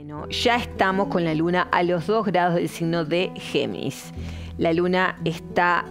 Bueno, ya estamos con la luna a los 2 grados del signo de Géminis. La luna está,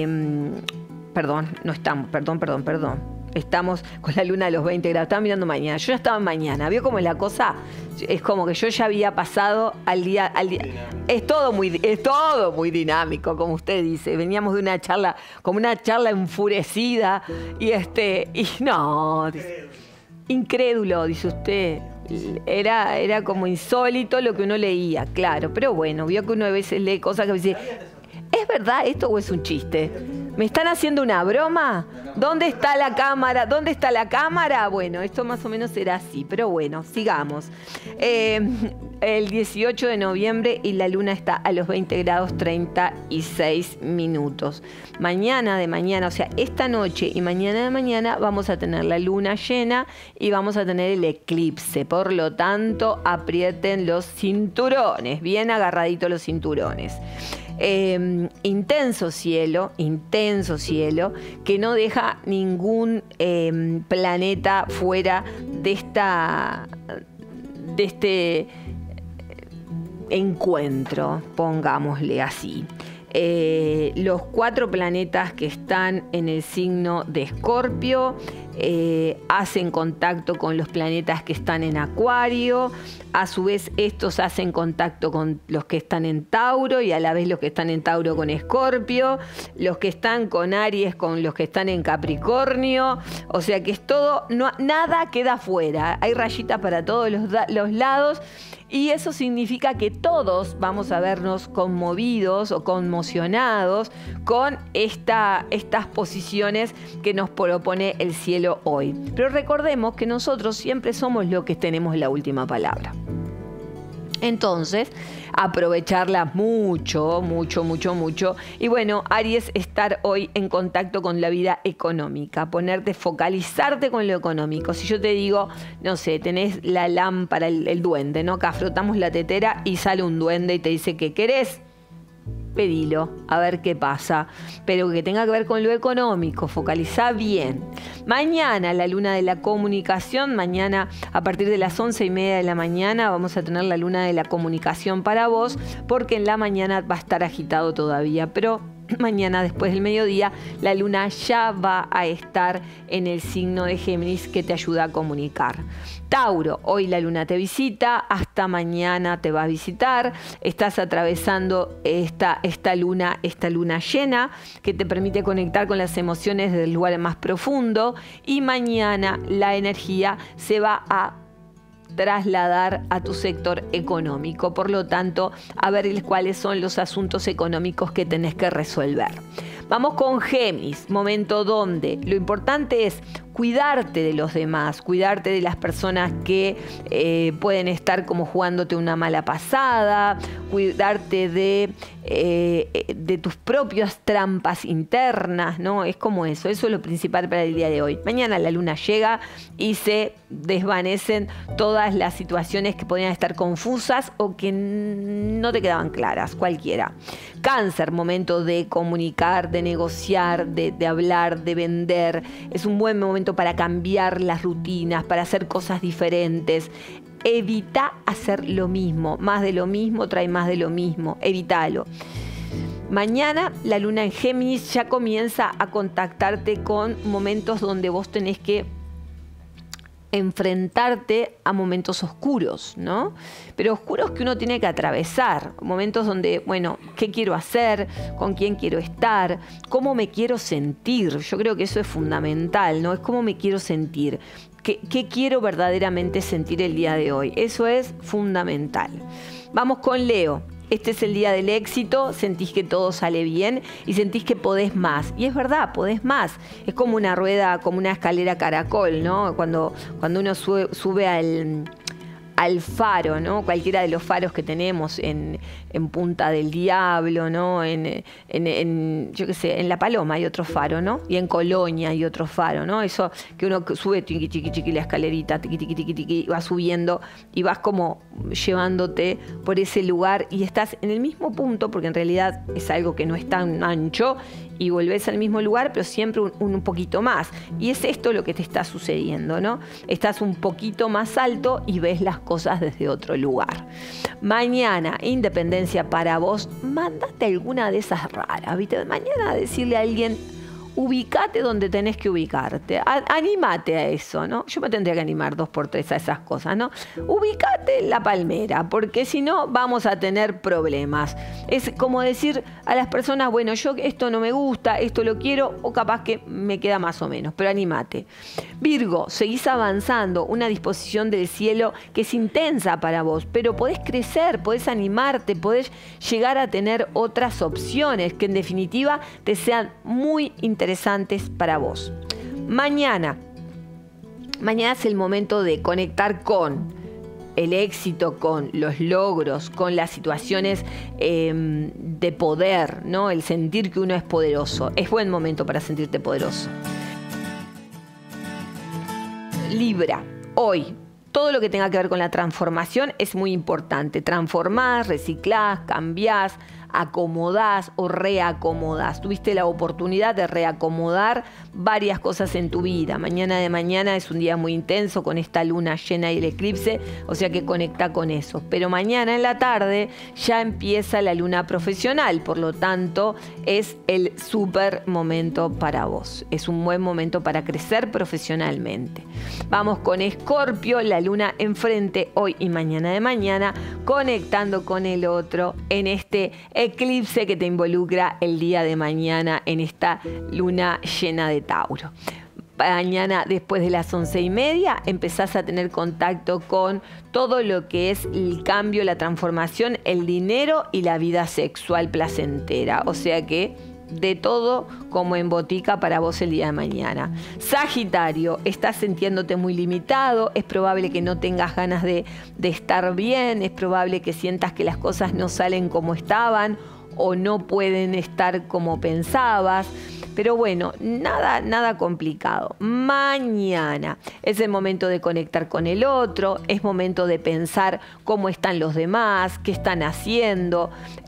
estamos con la luna a los 20 grados. Estaba mirando mañana. Yo ya estaba en mañana. ¿Vio cómo es la cosa? Es como que yo ya había pasado al día. Es todo muy dinámico, como usted dice. Veníamos de una charla, como una charla enfurecida. Y no, incrédulo, dice usted. Era como insólito lo que uno leía, claro. Pero bueno, vio que uno a veces lee cosas que dice, ¿es verdad esto o es un chiste? ¿Me están haciendo una broma? ¿Dónde está la cámara? ¿Dónde está la cámara? Bueno, esto más o menos será así, pero bueno, sigamos. El 18 de noviembre y la luna está a los 20 grados 36 minutos. Mañana, o sea, esta noche y mañana de mañana vamos a tener la luna llena y vamos a tener el eclipse. Por lo tanto, aprieten los cinturones, bien agarraditos los cinturones. Intenso cielo, que no deja ningún planeta fuera de este encuentro, pongámosle así. Los 4 planetas que están en el signo de Escorpio hacen contacto con los planetas que están en Acuario. A su vez, estos hacen contacto con los que están en Tauro y a la vez los que están en Tauro con Escorpio, los que están con Aries con los que están en Capricornio. O sea que es todo, nada queda fuera. Hay rayitas para todos los lados. Y eso significa que todos vamos a vernos conmovidos o conmocionados con estas posiciones que nos propone el cielo hoy. Pero recordemos que nosotros siempre somos los que tenemos la última palabra. Entonces, aprovecharla mucho. Y bueno, Aries, estar hoy en contacto con la vida económica, focalizarte con lo económico. Si yo te digo, no sé, tenés la lámpara, el duende, ¿no? Acá frotamos la tetera y sale un duende y te dice, ¿qué querés? Pedilo, a ver qué pasa, pero que tenga que ver con lo económico, focalizá bien. Mañana la luna de la comunicación, mañana a partir de las 11:30 de la mañana vamos a tener la luna de la comunicación para vos, porque en la mañana va a estar agitado todavía, pero mañana después del mediodía la luna ya va a estar en el signo de Géminis que te ayuda a comunicar. Tauro, hoy la luna te visita, hasta mañana te va a visitar, estás atravesando esta luna llena que te permite conectar con las emociones desde el lugar más profundo y mañana la energía se va a trasladar a tu sector económico, por lo tanto, a ver cuáles son los asuntos económicos que tenés que resolver. Vamos con Géminis, momento donde lo importante es cuidarte de los demás, cuidarte de las personas que pueden estar como jugándote una mala pasada, cuidarte de tus propias trampas internas, ¿no? Es como eso es lo principal para el día de hoy. Mañana la luna llega y se desvanecen todas las situaciones que podrían estar confusas o que no te quedaban claras, cualquiera. Cáncer, momento de comunicar, de negociar, de hablar, de vender. Es un buen momento para cambiar las rutinas, para hacer cosas diferentes. Evita hacer lo mismo. Más de lo mismo trae más de lo mismo. Evítalo. Mañana la luna en Géminis ya comienza a contactarte con momentos donde vos tenés que enfrentarte a momentos oscuros, ¿no? Pero oscuros que uno tiene que atravesar, momentos donde, bueno, ¿qué quiero hacer? ¿Con quién quiero estar? ¿Cómo me quiero sentir? Yo creo que eso es fundamental, ¿no? Es cómo me quiero sentir. ¿Qué quiero verdaderamente sentir el día de hoy? Eso es fundamental. Vamos con Leo. Este es el día del éxito, sentís que todo sale bien y sentís que podés más. Y es verdad, podés más. Es como una rueda, como una escalera caracol, ¿no? Cuando uno sube al faro, ¿no? Cualquiera de los faros que tenemos en Punta del Diablo, ¿no? Yo qué sé, en La Paloma hay otro faro, ¿no? Y en Colonia hay otro faro, ¿no? Eso que uno sube tiqui, tiqui, tiqui, la escalerita, tiqui, tiqui, tiqui, tiqui, va subiendo y vas como llevándote por ese lugar y estás en el mismo punto, porque en realidad es algo que no es tan ancho, y volvés al mismo lugar, pero siempre un poquito más. Y es esto lo que te está sucediendo, ¿no? Estás un poquito más alto y ves las cosas desde otro lugar. Mañana, independencia para vos, mandate alguna de esas raras, ¿viste? Mañana decirle a alguien, ubicate donde tenés que ubicarte, anímate a eso, ¿no? Yo me tendría que animar 2 por 3 a esas cosas, ¿no? Ubicate en la palmera, porque si no vamos a tener problemas. Es como decir a las personas, bueno, yo esto no me gusta, esto lo quiero, o capaz que me queda más o menos, pero anímate. Virgo, seguís avanzando, una disposición del cielo que es intensa para vos, pero podés crecer, podés animarte, podés llegar a tener otras opciones que en definitiva te sean muy interesantes para vos. Mañana es el momento de conectar con el éxito, con los logros, con las situaciones de poder, ¿no? El sentir que uno es poderoso. Es buen momento para sentirte poderoso. Libra, hoy, todo lo que tenga que ver con la transformación es muy importante. Transformás, reciclás, cambiás, acomodás o reacomodás. Tuviste la oportunidad de reacomodar varias cosas en tu vida. Mañana de mañana es un día muy intenso con esta luna llena y el eclipse, o sea que conecta con eso. Pero mañana en la tarde ya empieza la luna profesional, por lo tanto es el súper momento para vos. Es un buen momento para crecer profesionalmente. Vamos con Escorpio, la luna enfrente hoy y mañana de mañana, conectando con el otro en este eclipse que te involucra el día de mañana en esta luna llena de Tauro. Mañana después de las 11:30 empezás a tener contacto con todo lo que es el cambio, la transformación, el dinero y la vida sexual placentera. O sea que de todo como en botica para vos el día de mañana. Sagitario, estás sintiéndote muy limitado, es probable que no tengas ganas de estar bien, es probable que sientas que las cosas no salen como estaban o no pueden estar como pensabas. Pero bueno, nada complicado. Mañana es el momento de conectar con el otro, es momento de pensar cómo están los demás, qué están haciendo,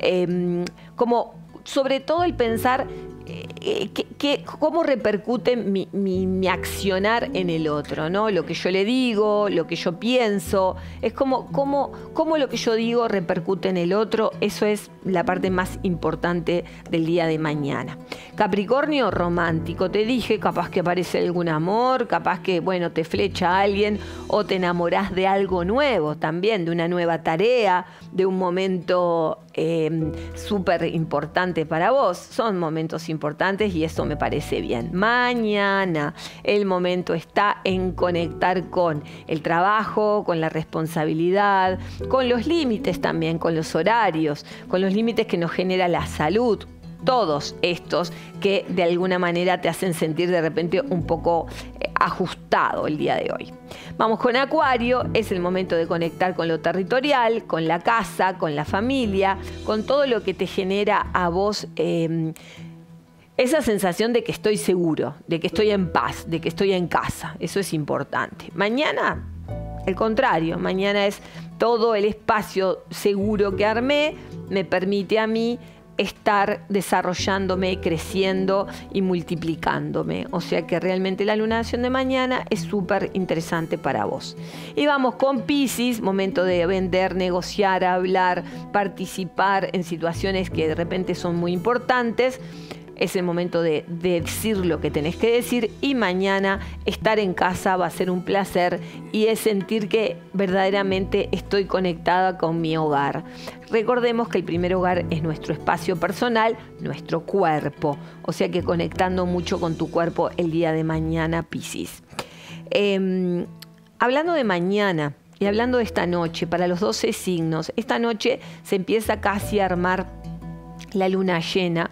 sobre todo el pensar cómo repercute mi accionar en el otro, ¿no? Lo que yo le digo, lo que yo pienso, es cómo lo que yo digo repercute en el otro. Eso es la parte más importante del día de mañana. Capricornio, romántico, te dije, capaz que aparece algún amor, capaz que, bueno, te flecha alguien o te enamorás de algo nuevo también, de una nueva tarea, de un momento súper importante para vos. Son momentos importantes y eso me parece bien. Mañana el momento está en conectar con el trabajo, con la responsabilidad, con los límites también, con los horarios, con los límites que nos genera la salud. Todos estos que de alguna manera te hacen sentir de repente un poco ajustado el día de hoy. Vamos con Acuario, es el momento de conectar con lo territorial, con la casa, con la familia, con todo lo que te genera a vos esa sensación de que estoy seguro, de que estoy en paz, de que estoy en casa. Eso es importante. Mañana, el contrario, mañana es todo el espacio seguro que armé, me permite a mí estar desarrollándome, creciendo y multiplicándome. O sea que realmente la lunación de mañana es súper interesante para vos. Y vamos con Piscis, momento de vender, negociar, hablar, participar en situaciones que de repente son muy importantes. Es el momento de decir lo que tenés que decir y mañana estar en casa va a ser un placer y es sentir que verdaderamente estoy conectada con mi hogar. Recordemos que el primer hogar es nuestro espacio personal, nuestro cuerpo. O sea que conectando mucho con tu cuerpo el día de mañana, Piscis. Hablando de mañana y hablando de esta noche, para los 12 signos, esta noche se empieza casi a armar la luna llena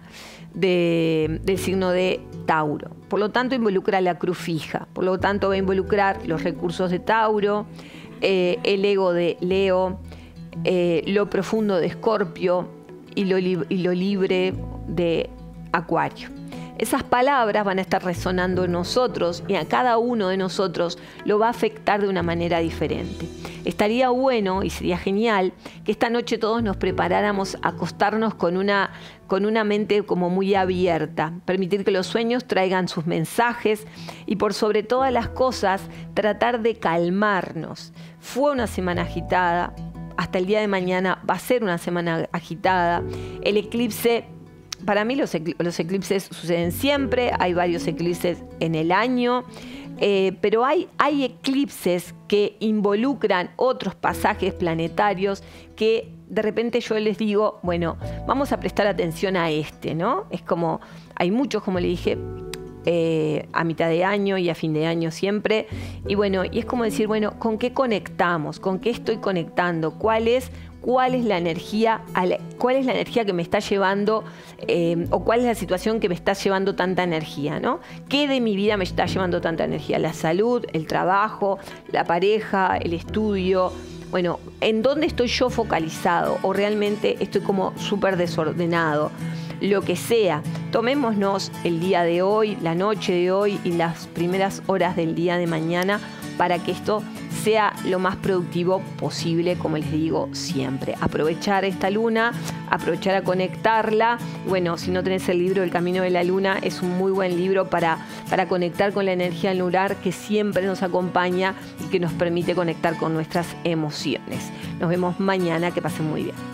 del signo de Tauro. Por lo tanto, involucra la cruz fija. Por lo tanto, va a involucrar los recursos de Tauro, el ego de Leo, lo profundo de Escorpio y lo libre de Acuario. Esas palabras van a estar resonando en nosotros y a cada uno de nosotros lo va a afectar de una manera diferente. Estaría bueno y sería genial que esta noche todos nos preparáramos a acostarnos con una mente como muy abierta, permitir que los sueños traigan sus mensajes y por sobre todas las cosas tratar de calmarnos. Fue una semana agitada, hasta el día de mañana va a ser una semana agitada. El eclipse, para mí los eclipses suceden siempre, hay varios eclipses en el año, pero hay eclipses que involucran otros pasajes planetarios que de repente yo les digo, bueno, vamos a prestar atención a este, ¿no? Es como, hay muchos, como le dije, a mitad de año y a fin de año siempre. Y bueno, y es como decir, bueno, ¿con qué conectamos? ¿Con qué estoy conectando? ¿Cuál es la energía, que me está llevando, o cuál es la situación que me está llevando tanta energía, ¿no? ¿Qué de mi vida me está llevando tanta energía? La salud, el trabajo, la pareja, el estudio. Bueno, ¿en dónde estoy yo focalizado? ¿O realmente estoy como súper desordenado? Lo que sea, tomémonos el día de hoy, la noche de hoy y las primeras horas del día de mañana para que esto sea lo más productivo posible, como les digo siempre. Aprovechar esta luna, aprovechar a conectarla. Bueno, si no tenés el libro El Camino de la Luna, es un muy buen libro para conectar con la energía lunar que siempre nos acompaña y que nos permite conectar con nuestras emociones. Nos vemos mañana, que pasen muy bien.